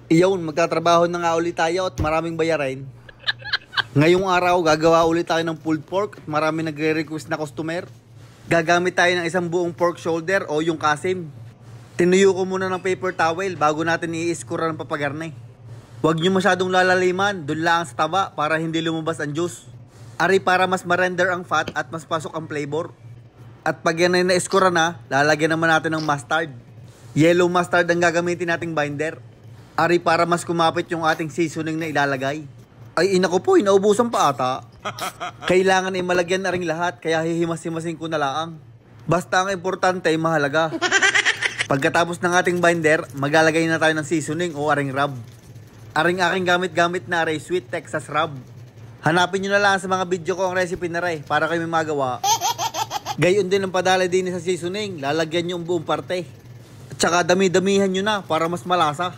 Iyon, magtatrabaho na nga ulit tayo at maraming bayarin. Ngayong araw, gagawa ulit tayo ng pulled pork at marami nagre-request na customer. Gagamit tayo ng isang buong pork shoulder o yung kasim. Tinuyo ko muna ng paper towel bago natin i-iskura ng papagarne. Huwag nyo masyadong lalaliman, dun lang sa taba para hindi lumabas ang juice. Ari para mas ma-render ang fat at mas pasok ang flavor. At pag yan ay na-iskura na, lalagyan naman natin ng mustard. Yellow mustard ang gagamitin nating binder. Ari para mas kumapit yung ating seasoning na ilalagay. Ay inako po, inaubusan pa ata. Kailangan ay malagyan na rin lahat, kaya hihimas-himasin ko na lang. Basta ang importante ay mahalaga. Pagkatapos ng ating binder, maglalagay na tayo ng seasoning o aring rub. Aring aking gamit-gamit na aray sweet Texas rub. Hanapin nyo na lang sa mga video ko ang recipe na rin para kayo may magawa. Gayon din ang padala din sa seasoning, lalagyan nyo ang buong parte. At saka dami-damihan nyo na para mas malasa.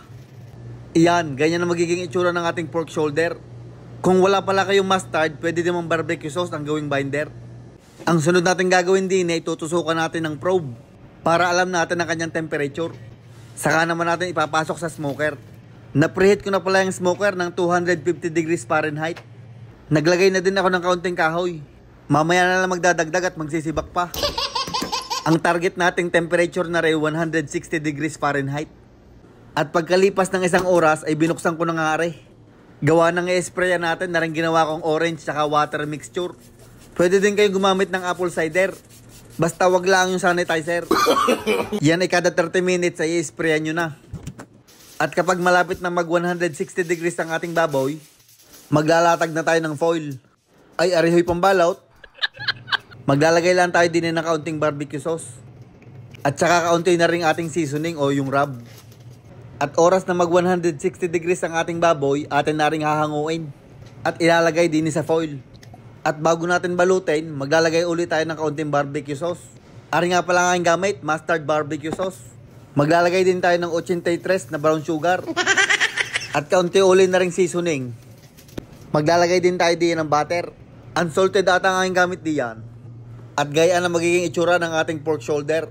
Iyan, ganyan ang magiging itsura ng ating pork shoulder. Kung wala pala kayong mustard, pwede din mong barbecue sauce ang gawing binder. Ang sunod natin gagawin din ay tutusukan natin ng probe para alam natin ang kanyang temperature. Saka naman natin ipapasok sa smoker. Na-preheat ko na pala yung smoker ng 250 degrees Fahrenheit. Naglagay na din ako ng kaunting kahoy. Mamaya na lang magdadagdag at magsisibak pa. Ang target nating temperature na rin 160 degrees Fahrenheit. At pagkalipas ng isang oras ay binuksan ko na nga rin. Gawa ng i-sprayan natin na rin ginawa kong orange saka water mixture. Pwede din kayong gumamit ng apple cider. Basta wag lang yung sanitizer. Yan ay kada 30 minutes ay i-sprayan nyo na. At kapag malapit na mag 160 degrees ang ating baboy, maglalatag na tayo ng foil. Ay arihoy pambalot. Maglalagay lang tayo din ng kaunting barbecue sauce. At saka kaunti na rin ating seasoning o yung rub. At oras na mag 160 degrees ang ating baboy, atin na rin hahanguin. At ilalagay din sa foil. At bago natin balutin, maglalagay ulit tayo ng kaunting barbecue sauce. Ari nga pala ang gamit, mustard barbecue sauce. Maglalagay din tayo ng 83 na brown sugar. At kaunti ulit na rin seasoning. Maglalagay din tayo din ng butter. Unsalted ata ang aking gamit diyan. At gayaan ang magiging itsura ng ating pork shoulder.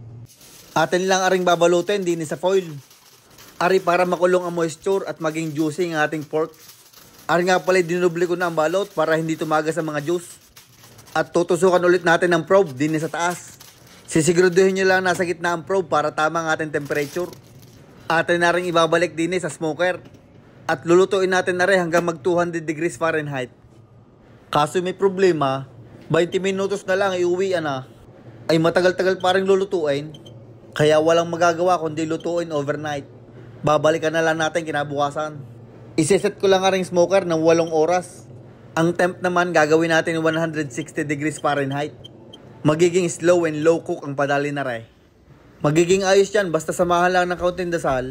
Atin lang aring babalutin din sa foil. Ari para makulong ang moisture at maging juicy ang ating pork. Ari nga pala dinuble ko na ang balot para hindi tumagas ang mga juice. At tutusukan ulit natin ng probe din sa taas. Sisiguraduhin nyo lang nasa gitna ang probe para tama ang ating temperature. Atin na rin ibabalik din sa smoker. At lulutuin natin na rin hanggang mag 200 degrees Fahrenheit. Kaso may problema, 20 minutos na lang iuwian na. Ay matagal-tagal pa rin lulutuin. Kaya walang magagawa kundi lutuin overnight. Babalikan na lang natin kinabukasan. Iseset ko lang nga ring smoker ng 8 oras. Ang temp naman gagawin natin 160 degrees Fahrenheit. Magiging slow and low cook ang padali na rin. Magiging ayos yan basta samahan lang ng kaunting dasal.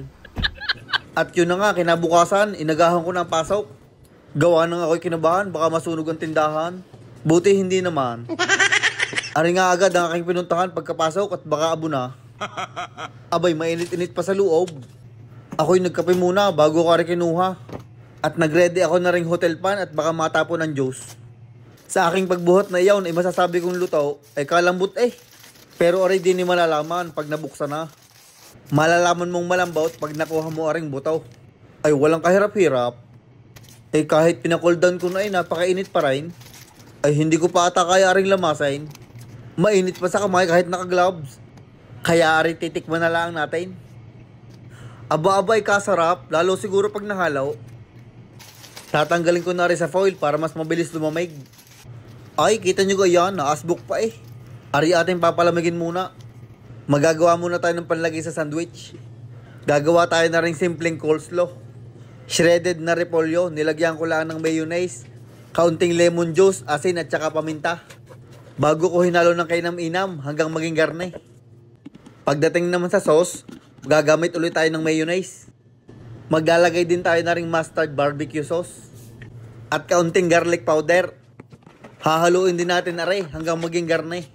At yun na nga, kinabukasan, inagahan ko ng pasok. Gawa nang ako'y kinabahan, baka masunog ang tindahan. Buti hindi naman. Ari nga agad ang aking pinuntahan pagkapasok at baka abo na. Abay, mainit-init pa sa loob. Ako'y nagkape muna bago ko rin kinuha. At nagready ako na ring hotel pan at baka matapon ng juice. Sa aking pagbuhat na iyon ay masasabi kong luto ay kalambot eh. Pero aray din ni malalaman pag nabuksan na. Malalaman mong malambot pag nakuha mo aring buto. Ay walang kahirap-hirap. Eh kahit pinakuldan ko na ay napakainit pa rin. Ay hindi ko pa ata kaya aring lamasin. Mainit pa sa kamay kahit naka-gloves. Kaya aring titikman na lang natin. Aba-aba ay kasarap, lalo siguro pag nahalaw. Tatanggalin ko na rin sa foil para mas mabilis lumamig. Ay, kita nyo ko yan, naasbok pa eh. Ari ating papalamigin muna. Magagawa muna tayo ng panlagay sa sandwich. Gagawa tayo na rin simpleng coleslaw. Shredded na repolyo, nilagyan ko lang ng mayonnaise, kaunting lemon juice, asin at saka paminta. Bago ko hinalo ng kainam-inam hanggang maging garne. Pagdating naman sa sauce, gagamit ulit tayo ng mayonnaise. Maglalagay din tayo na ring mustard barbecue sauce. At kaunting garlic powder. Hahaluin din natin na rin hanggang maging garne.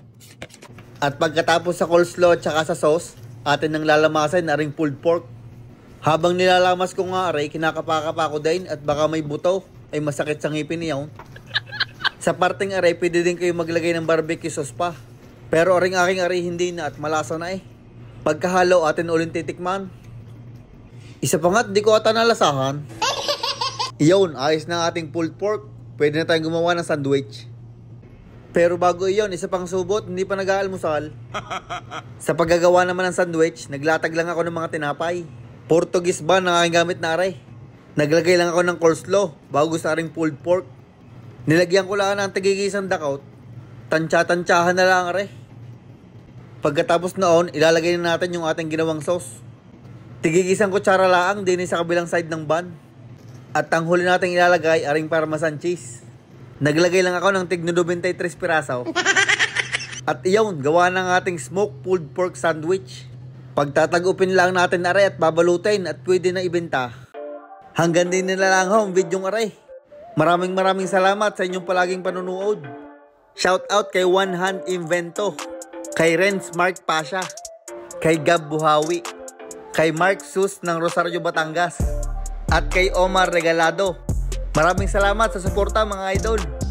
At pagkatapos sa coleslaw at saka sa sauce, atin nang lalamasan na ring pulled pork. Habang nilalamas ko nga rin, kinakapakapa ko din at baka may buto ay masakit sa ngipin niyo. Sa parteng aray, pwede din kayo maglagay ng barbecue sauce pa. Pero aring aking aray hindi na at malasa na eh. Pagkahalo atin ulit titikman. Isa pa nga't di ko ata nalasahan. Iyon, ayos na ang ating pulled pork. Pwede na tayong gumawa ng sandwich. Pero bago iyon, isa pang subot, hindi pa nag-aalmusal. Sa paggagawa naman ng sandwich, naglatag lang ako ng mga tinapay. Portuguese ba ang aking gamit na aray? Naglagay lang ako ng coleslaw bago sa aring pulled pork. Nilagyan ko lang ng tigigisang dakot. Tansya-tansyahan na lang aray. Pagkatapos noon, ilalagay na natin yung ating ginawang sauce. Tigigisang kutsara lang din sa kabilang side ng bun. At ang huli natin ilalagay aring parmesan cheese. Naglagay lang ako ng tig 93 piraso. At iyon, gawa ng ating smoked pulled pork sandwich. Pagtatagupin lang natin aray at babalutin at pwede na ibenta. Hanggang din nila lang ang videong aray. Maraming salamat sa inyong palaging panunood. Shout out kay One Hand Invento, kay Renz Mark Pasha, kay Gab Buhawi, kay Mark Sus ng Rosario, Batangas, at kay Omar Regalado. Maraming salamat sa suporta mga idol.